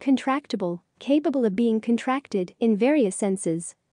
Contractable, capable of being contracted in various senses.